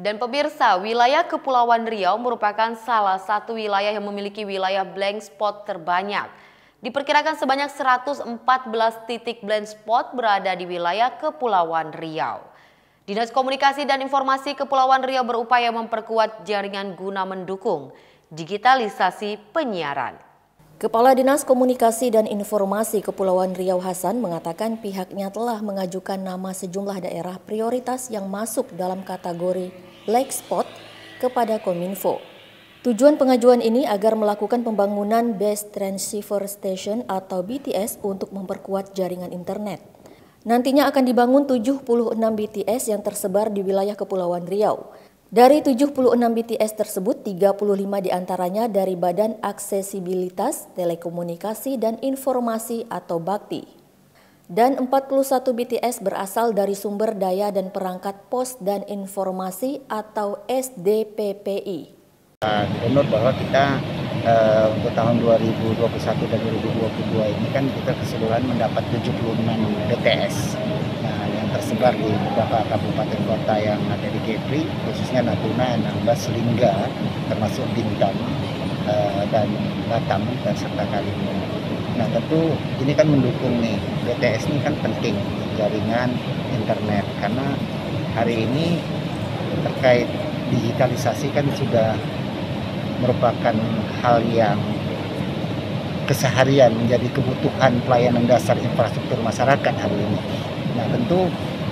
Dan pemirsa, wilayah Kepulauan Riau merupakan salah satu wilayah yang memiliki wilayah blank spot terbanyak. Diperkirakan sebanyak 114 titik blank spot berada di wilayah Kepulauan Riau. Dinas Komunikasi dan Informasi Kepulauan Riau berupaya memperkuat jaringan guna mendukung digitalisasi penyiaran. Kepala Dinas Komunikasi dan Informasi Kepulauan Riau Hasan mengatakan pihaknya telah mengajukan nama sejumlah daerah prioritas yang masuk dalam kategori black spot kepada Kominfo. Tujuan pengajuan ini agar melakukan pembangunan Base Transceiver Station atau BTS untuk memperkuat jaringan internet. Nantinya akan dibangun 76 BTS yang tersebar di wilayah Kepulauan Riau. Dari 76 BTS tersebut, 35 diantaranya dari Badan Aksesibilitas, Telekomunikasi, dan Informasi atau BAKTI. Dan 41 BTS berasal dari Sumber Daya dan Perangkat Pos dan Informasi atau SDPPI. Gubernur bahwa kita untuk tahun 2021 dan 2022 ini kan kita keseluruhan mendapat 76 BTS. Yang tersebar di beberapa kabupaten kota yang ada di Kepri, khususnya Natuna, Anambas, Lingga, termasuk Bintan dan Batam dan serta Kalimantan. Nah tentu ini kan mendukung nih, BTS ini kan penting jaringan internet karena hari ini terkait digitalisasi kan sudah merupakan hal yang keseharian menjadi kebutuhan pelayanan dasar infrastruktur masyarakat hari ini. Nah tentu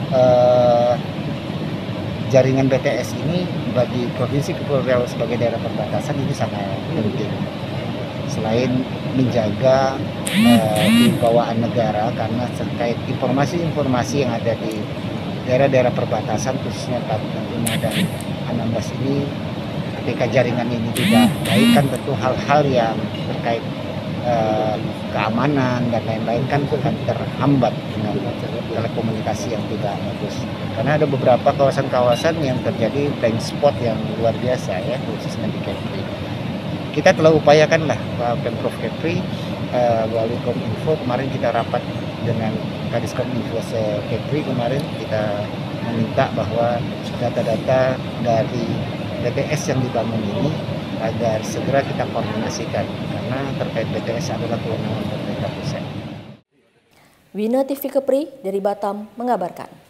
jaringan BTS ini bagi Provinsi Kepulauan Riau sebagai daerah perbatasan ini sangat penting. Selain menjaga kewibawaan negara karena terkait informasi-informasi yang ada di daerah-daerah perbatasan khususnya Natuna dan Anambas ini, ketika jaringan ini tidak baik kan tentu hal-hal yang terkait keamanan dan lain-lain kan akan terhambat dengan telekomunikasi yang tidak bagus. Karena ada beberapa kawasan-kawasan yang terjadi blank spot yang luar biasa ya, khususnya di Kepri. Kita telah upayakan lah Pemprov Kepri melalui Kominfo, kemarin kita rapat dengan Kadis Kominfo Kepri, kemarin kita meminta bahwa data-data dari BTS yang dibangun ini agar segera kita koordinasikan karena terkait BTS adalah kewenangan pemerintah pusat. Wina TV Kepri dari Batam mengabarkan.